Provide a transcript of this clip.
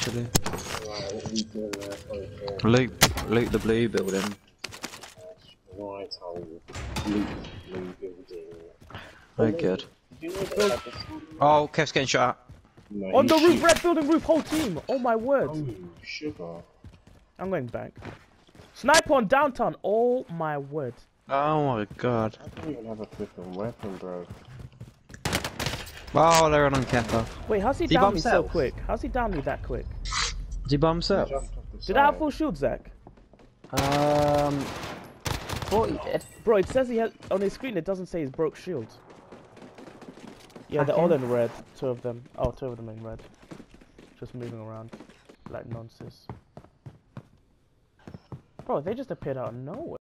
do. Right, what are we doing there? Loot the blue building. Right, blue building. Oh, good. Do you know that at the start Oh, Kev's getting shot at. no, On the he's roof, shooting. red building roof, whole team. Oh my word. Oh, sugar. I'm going back. Sniper on downtown. Oh my word. Oh my god. I don't even have a flipping weapon, bro. Oh, they're on Kepper. Wait, how's he Did he down bomb me so himself? quick? How's he down me that quick? Did he bomb himself? Jumped off the Did I have side. full shield, Zach? Thought you did. Bro, it says he has on his screen. It doesn't say he's broke shield. Yeah, they're all in red. Two of them. Oh, two of them in red. Just moving around like nonsense. Bro, they just appeared out of nowhere.